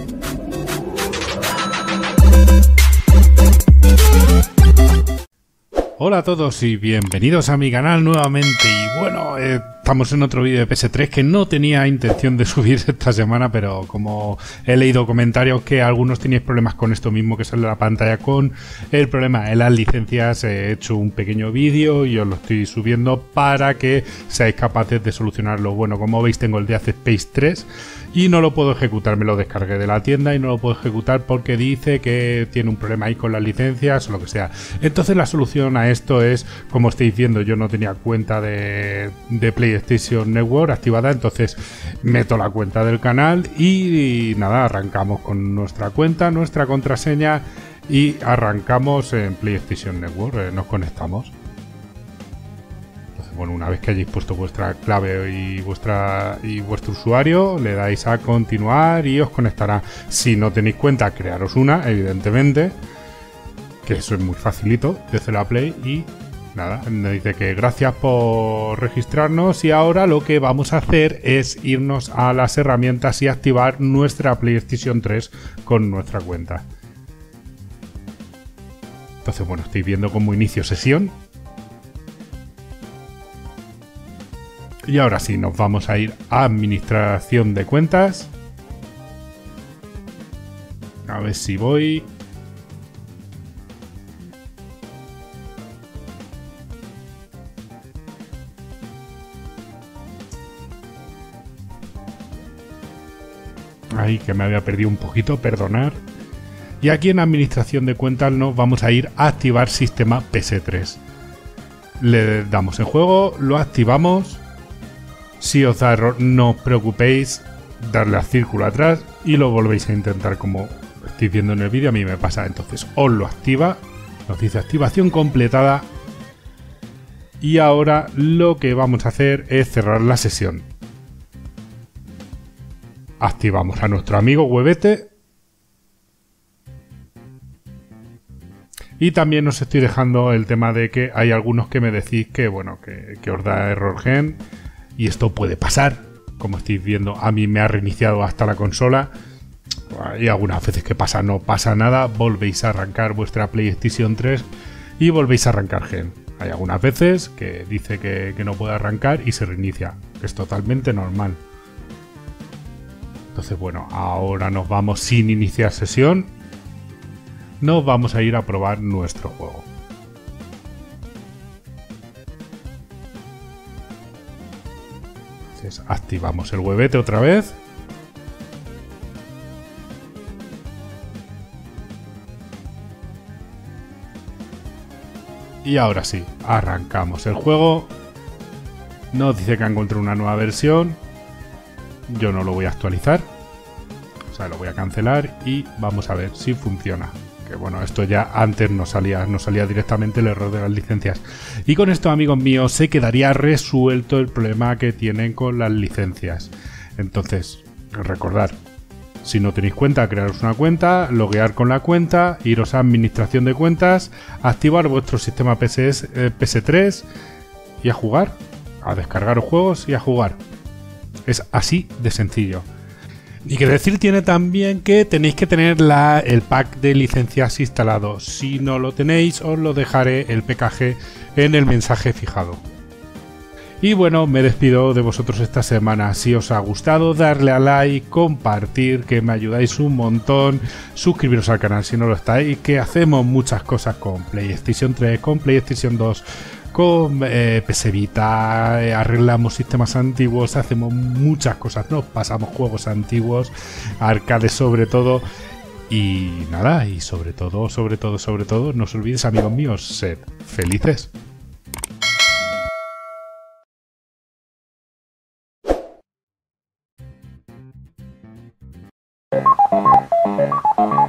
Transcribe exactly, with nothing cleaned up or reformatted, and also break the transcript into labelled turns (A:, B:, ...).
A: Hola a todos y bienvenidos a mi canal nuevamente. Y bueno, eh, estamos en otro vídeo de P S tres que no tenía intención de subir esta semana, pero como he leído comentarios que algunos teníais problemas con esto mismo que sale en la pantalla con el problema de las licencias, he hecho un pequeño vídeo y os lo estoy subiendo para que seáis capaces de solucionarlo. Bueno, como veis tengo el Dead Space tres y no lo puedo ejecutar, me lo descargué de la tienda y no lo puedo ejecutar porque dice que tiene un problema ahí con las licencias o lo que sea. Entonces la solución a esto es, como estáis viendo, yo no tenía cuenta de, de PlayStation Network activada, entonces meto la cuenta del canal y, y nada, arrancamos con nuestra cuenta, nuestra contraseña y arrancamos en PlayStation Network, eh, nos conectamos. Bueno, una vez que hayáis puesto vuestra clave y vuestra y vuestro usuario, le dais a continuar y os conectará. Si no tenéis cuenta, crearos una, evidentemente, que eso es muy facilito, desde la Play. Y nada, me dice que gracias por registrarnos y ahora lo que vamos a hacer es irnos a las herramientas y activar nuestra PlayStation tres con nuestra cuenta. Entonces, bueno, estoy viendo cómo inicio sesión. Y ahora sí, nos vamos a ir a administración de cuentas. A ver si voy. Ahí que me había perdido un poquito, perdonar. Y aquí en administración de cuentas nos vamos a ir a activar sistema P S tres. Le damos en juego, lo activamos. Si os da error, no os preocupéis, darle al círculo atrás y lo volvéis a intentar como estáis viendo en el vídeo. A mí me pasa, entonces os lo activa, nos dice activación completada y ahora lo que vamos a hacer es cerrar la sesión. Activamos a nuestro amigo Huevete y también os estoy dejando el tema de que hay algunos que me decís que bueno que, que os da error gen. Y esto puede pasar, como estáis viendo, a mí me ha reiniciado hasta la consola. Y algunas veces que pasa, no pasa nada, volvéis a arrancar vuestra PlayStation tres y volvéis a arrancar gen. Hay algunas veces que dice que, que no puede arrancar y se reinicia. Es totalmente normal. Entonces, bueno, ahora nos vamos sin iniciar sesión. Nos vamos a ir a probar nuestro juego. Activamos el huevete otra vez. Y ahora sí, arrancamos el juego. Nos dice que ha encontrado una nueva versión. Yo no lo voy a actualizar. O sea, lo voy a cancelar y vamos a ver si funciona. Que bueno, esto ya antes no salía, no salía directamente el error de las licencias. Y con esto, amigos míos, se quedaría resuelto el problema que tienen con las licencias. Entonces, recordad, si no tenéis cuenta, crearos una cuenta, loguear con la cuenta, iros a administración de cuentas, activar vuestro sistema P S, eh, P S tres y a jugar, a descargar los juegos y a jugar. Es así de sencillo. Y que decir tiene también que tenéis que tener la, el pack de licencias instalado. Si no lo tenéis, os lo dejaré el P K G en el mensaje fijado. Y bueno, me despido de vosotros esta semana. Si os ha gustado, darle a like, compartir, que me ayudáis un montón. Suscribiros al canal si no lo estáis, que hacemos muchas cosas con PlayStation tres, con PlayStation dos, con eh, P S Vita, eh, arreglamos sistemas antiguos, hacemos muchas cosas, nos pasamos juegos antiguos, arcades sobre todo. Y nada, y sobre todo, sobre todo, sobre todo, no os olvidéis, amigos míos, sed felices.
B: Thank you.